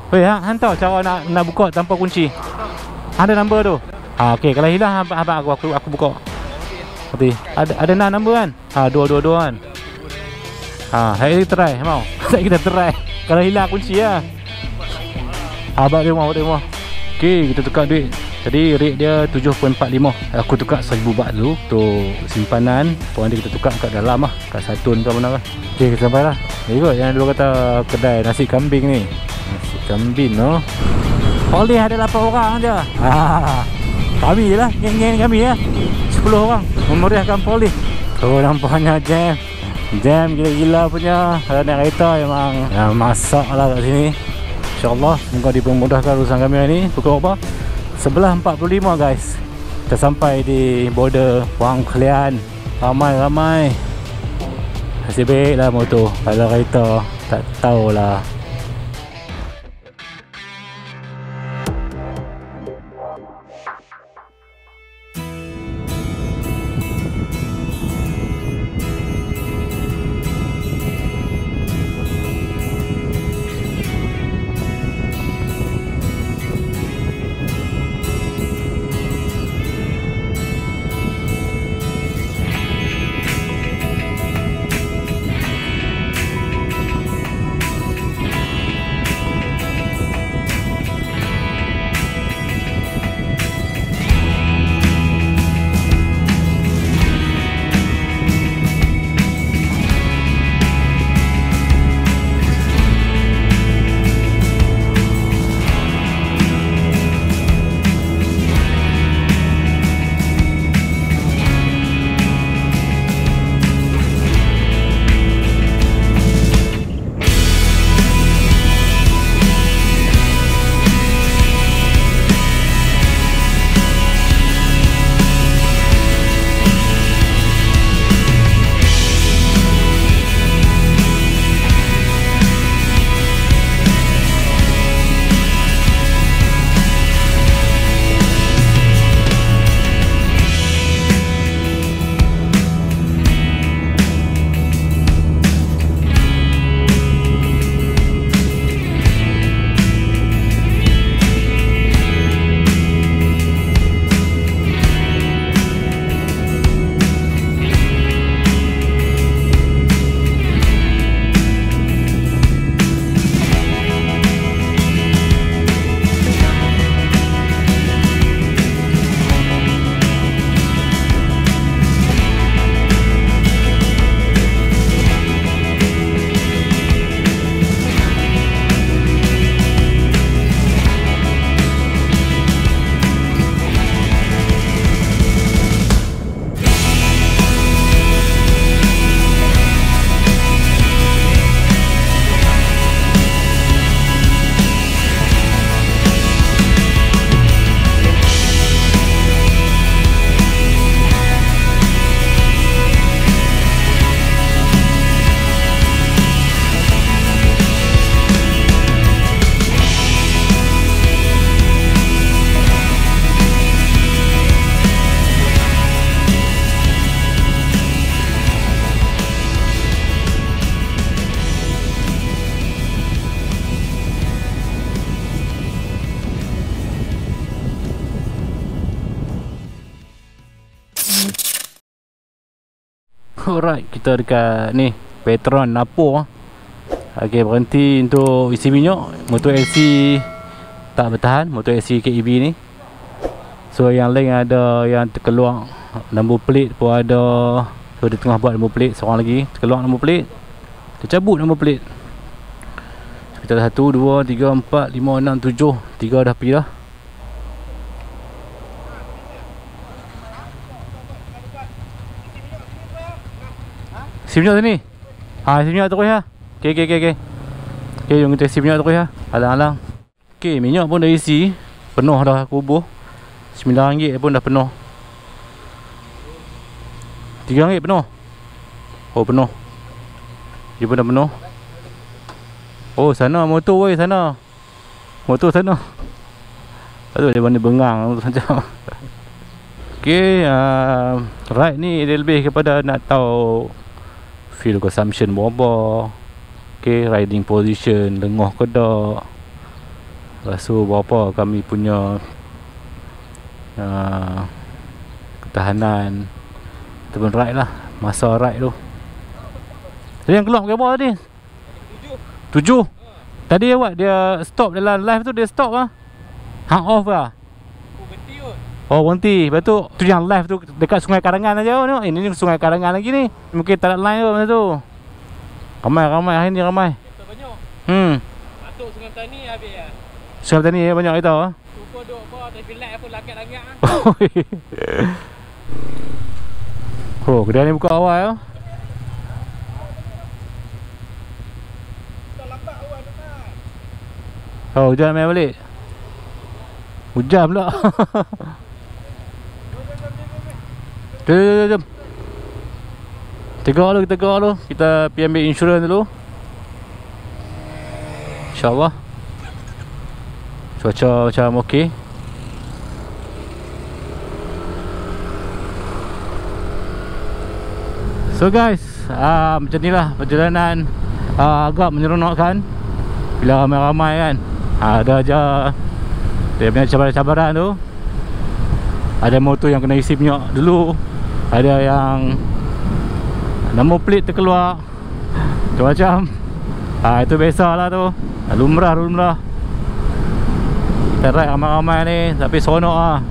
Weh, hang tahu cara nak buka tanpa kunci? Ada nombor tu. Okey, kalau hilang abang aku buka. Okey, ada 6 nombor kan? 222 kan. Hari try mau. Saya kita try. Kalau hilang kunci lah. Abang dia mau. Okey, kita tukar duit. Tadi rate dia 7.45. Aku tukar 1000 baht dulu untuk simpanan. Lepas kita tukar kat dalam lah, kat Satun ke mana lah. Okey, kita sampai lah. Ikut yang dulu kata kedai nasi kambing ni. Nasi kambing no. Boleh ada 8 orang je. Kami je lah, geng-geng kami ya. 10 orang memeriahkan polis. Nampaknya jam gila-gila punya. Kalau naik kereta memang masak lah kat sini. InsyaAllah semoga dipermudahkan urusan kami hari ni. Pukul berapa? 11.45 guys. Kita sampai di border Wang Kelian. Ramai. Nasib baik lah motor. Kalau kereta tak tahulah. Alright, kita dekat ni Petron Napur. Okay, berhenti untuk isi minyak. Motor LC tak bertahan, motor LC KEB ni. So yang lain ada yang terkeluar nombor plate pun ada. So dia tengah buat nombor plate. Seorang lagi terkeluar nombor plate, dia cabut nombor plate. Kita dah 1, 2, 3, 4, 5, 6, 7. 3 dah pergi dah. Isi minyak sini. Isi minyak terus ya. Okay, jom kita isi minyak terus ya. Alang-alang. Okay, minyak pun dah isi. Penuh dah kubur. RM9 pun dah penuh. RM3 penuh. Oh, penuh. Dia pun dah penuh. Oh, sana motor weh, sana. Motor sana. Aduh, dia mana bengang macam. Okay, right ni dia lebih kepada nak tahu fuel consumption berapa. Okay, riding position, lengoh ke tak. Lepas tu berapa kami punya ketahanan ataupun ride lah, masa ride tu. Tadi yang keluar berapa tadi? 7. Tadi awak dia stop dalam live tu, dia stop lah, hang off lah. Oh berhenti. Lepas tu yang live tu dekat Sungai Karangan aja ni. Ini Sungai Karangan lagi ni. Mungkin tak ada line tu masa tu. Ramai hari ni ramai. Masuk Sungai Petani habis ya. Sungai Petani banyak kita ah. Cuba duk apa tapi light apa langit-langit ah. Oh, kedai ni buka awal ya. Tak lambat awal tu kan. Oh, hujan main balik. Hujan pula. Jom. Tegak dulu, kita pergi ambil insurans dulu. InsyaAllah. Cuaca macam okey. So guys, macam ni lah perjalanan agak menyeronokkan bila ramai-ramai kan. Ada je dia punya cabaran-cabaran tu. Ada motor yang kena isi minyak dulu, ada yang nombor plate terkeluar, macam-macam. Itu biasalah tu, lumrah. Kita ride ramai-ramai ni, tapi seronok lah.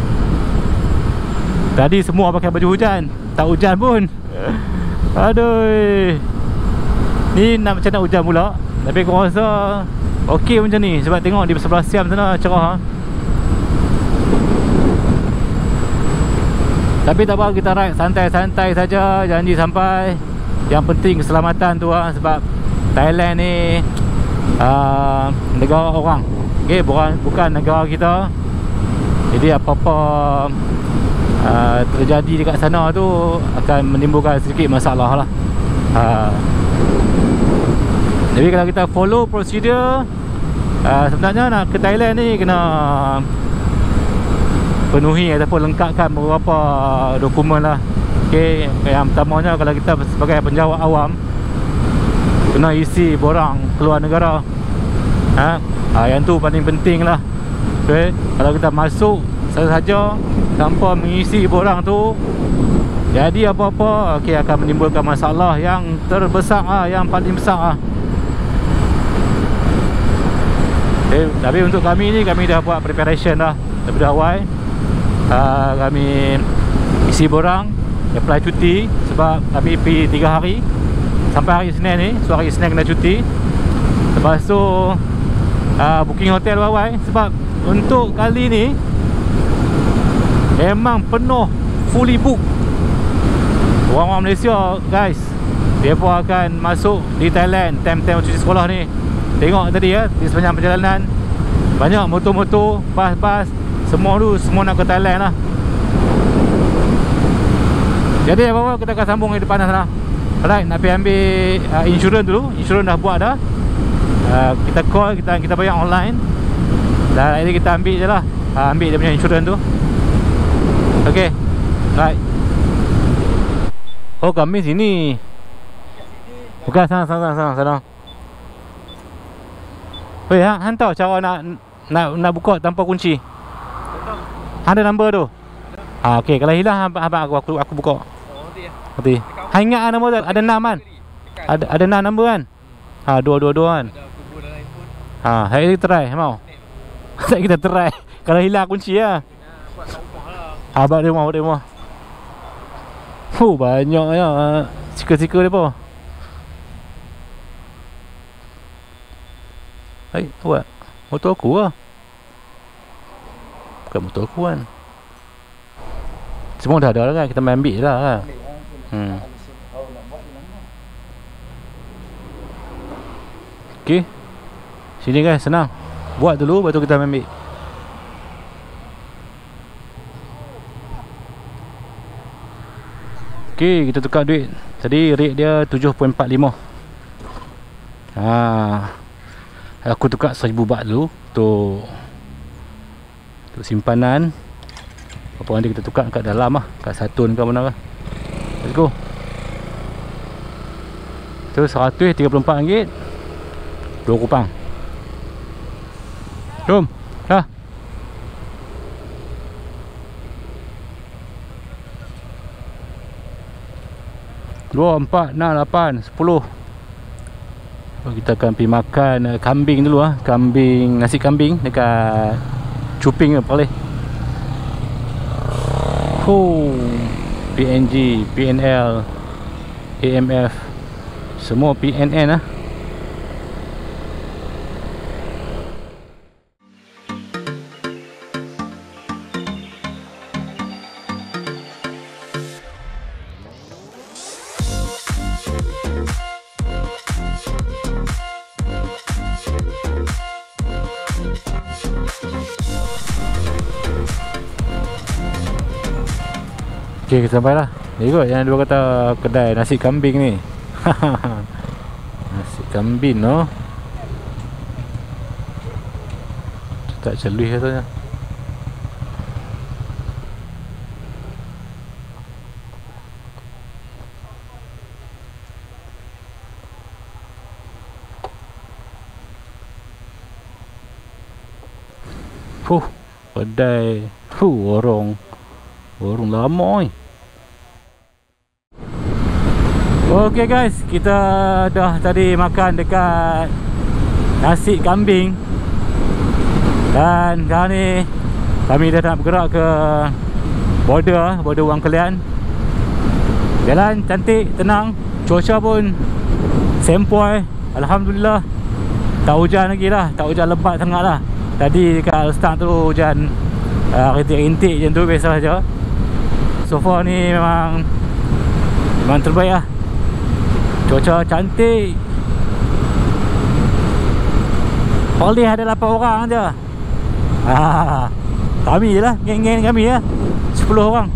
Tadi semua pakai baju hujan, tak hujan pun. Aduh, ni macam nak hujan pula. Tapi aku rasa okey macam ni, sebab tengok di sebelah Siam sana cerah. Tapi tak apa, kita ride santai-santai saja, janji sampai. Yang penting keselamatan tu lah. Sebab Thailand ni negara orang, okay, bukan negara kita. Jadi apa-apa terjadi dekat sana tu akan menimbulkan sedikit masalah lah. Jadi kalau kita follow prosedur, sebenarnya nak ke Thailand ni kena penuhi ataupun lengkapkan beberapa dokumen lah. Okay, yang pertamanya kalau kita sebagai penjawat awam, kena isi borang keluar negara. Yang tu paling penting lah. Okay, kalau kita masuk saja tanpa mengisi borang tu, jadi apa-apa, okay, akan menimbulkan masalah yang terbesar lah, yang paling besar lah. Okay, tapi untuk kami ni, kami dah buat preparation dah daripada awal. Kami isi borang, apply cuti. Sebab kami pergi 3 hari sampai hari Isnin ni. So hari Isnin kena cuti. Lepas tu booking hotel awal. Sebab untuk kali ni memang penuh, fully book. Orang-orang Malaysia guys, dia pun akan masuk di Thailand time-time cuti sekolah ni. Tengok tadi ya, di sepanjang perjalanan banyak motor-motor, bas-bas, semua nak ke Thailand lah. Jadi apa-apa kita akan sambung di depan sana. Alright, nak pergi ambil insurans dulu. Insurans dah buat dah. Kita call, kita bayar online. Dan ini kita ambil je lah, ambil dia punya insurans tu. Okay, right. Oh, kami sini. Bukan sana. Weh, hang tahu cara nak buka tanpa kunci? Ada nombor tu? Okey, kalau hilang abang aku buka. Nanti. Hang ingat nombor tu? Ada 6 kan? Ada 6 nombor kan? 222 kan? Hari kita try, mau? Saya kita try. Kalau hilang kunci lah. Abang dia mau. Banyaknya stiker-stiker dia apa? Hai, buat motor aku lah. Bukan motor aku kan. Semua dah ada lah kan. Kita main ambil je lah kan. Okay, sini guys, senang. Buat dulu, lepas tu kita main ambil. Okay, kita tukar duit. Tadi rate dia 7.45. Aku tukar 1000 baht dulu untuk simpanan. Apa nanti kita tukar kat dalam lah, kat Satun ke mana lah. Let's go. Itu RM134, 2 kupang. Jom. Dah. Dua, empat, enam, lapan, 10. Kita akan pergi makan kambing dulu ah. Kambing, nasi kambing dekat Cuping ke boleh. PNG, PNL, AMF, semua PNN ah. Okay, kita sampai lah. Ni kot yang dua kata kedai nasi kambing ni. Nasi kambing no. Tak celui katanya. Kedai. Warung lama ni. Okay guys, kita dah tadi makan dekat nasi kambing. Dan sekarang ni kami dah nak bergerak ke border Wang Kelian. Jalan cantik, tenang, cuaca pun sempoi. Alhamdulillah. Tak hujan lagi lah, tak hujan lebat sangat lah. Tadi dekat start tu hujan rintik-rintik macam tu, biasa saja. So far ni memang terbaik lah. Cuaca cantik. Oleh ada 8 orang je. Kami je lah, geng-geng kami lah, 10 orang.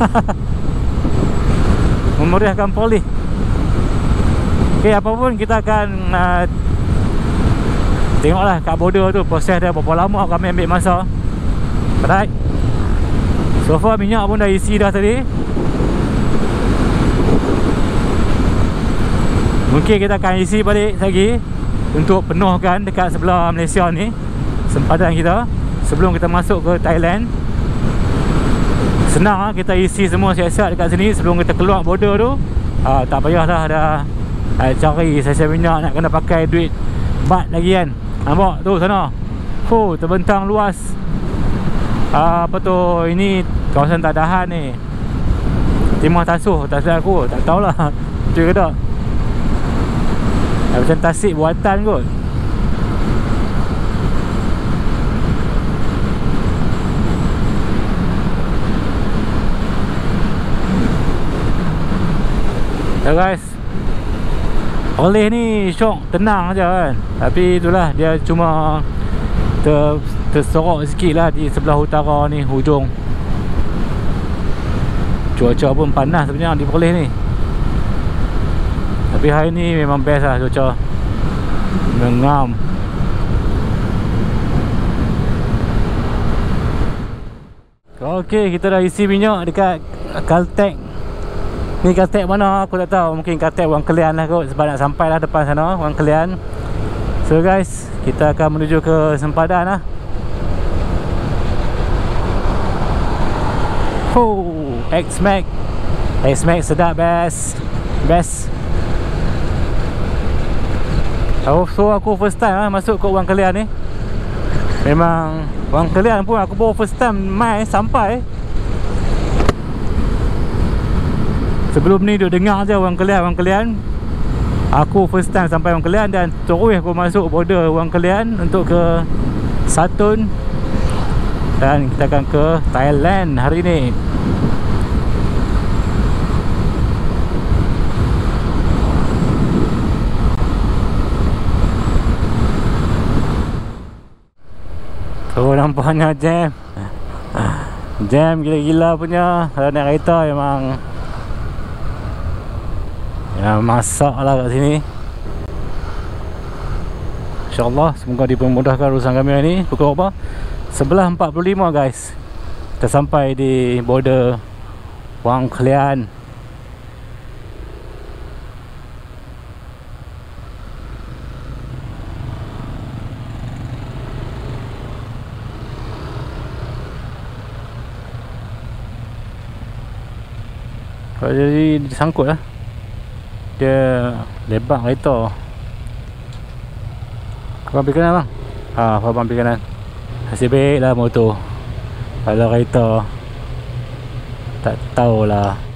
Memeriahkan polis. Okay, apapun kita akan tengoklah kat border tu proses dia berapa lama kami ambil masa. Alright. So far minyak pun dah isi dah tadi. Mungkin kita akan isi balik lagi untuk penuhkan dekat sebelah Malaysia ni, sempadan kita sebelum kita masuk ke Thailand. Senang lah, kita isi semua siap-siap dekat sini sebelum kita keluar border tu. Tak payahlah dah cari sisa minyak, nak kena pakai duit baht lagi kan. Nampak tu sana, terbentang luas. Apa tu, ini kawasan Tadahan ni, Timah Tasuh, tak silap aku, tak tahulah betul ke tak. Macam tasik buatan kot. Ya guys, oleh ni syok, tenang aja kan. Tapi itulah, dia cuma tersorok sikit lah di sebelah utara ni, hujung. Cuaca pun panas sebenarnya di Perlis ni. Tapi hari ni memang best lah cuaca. Mengam. Okey, kita dah isi minyak dekat Caltex. Ni Caltex mana aku tak tahu. Mungkin Caltex Wang Kelian lah kot, sebab nak sampai lah depan sana, Wang Kelian. So guys, kita akan menuju ke sempadan lah. X-Max. X-Max sedap, best. So aku first time lah masuk ke Wang Kelian ni. Memang Wang Kelian pun aku baru first time main sampai. Sebelum ni duk dengar je Wang Kelian. Aku first time sampai Wang Kelian dan terus aku masuk border Wang Kelian untuk ke Satun. Dan kita akan ke Thailand hari ni. Oh, nampaknya jam gila-gila punya. Kalau naik kereta memang masak lah kat sini. InsyaAllah semoga dipermudahkan urusan kami hari ni. Pukul berapa? 11.45 guys. Kita sampai di border Wang Kelian. Jadi disangkut lah. Dia lebar kereta. Kau ambil kanan bang. Kau ambil kanan. Nasib baik lah motor. Kalau kereta tak tahulah.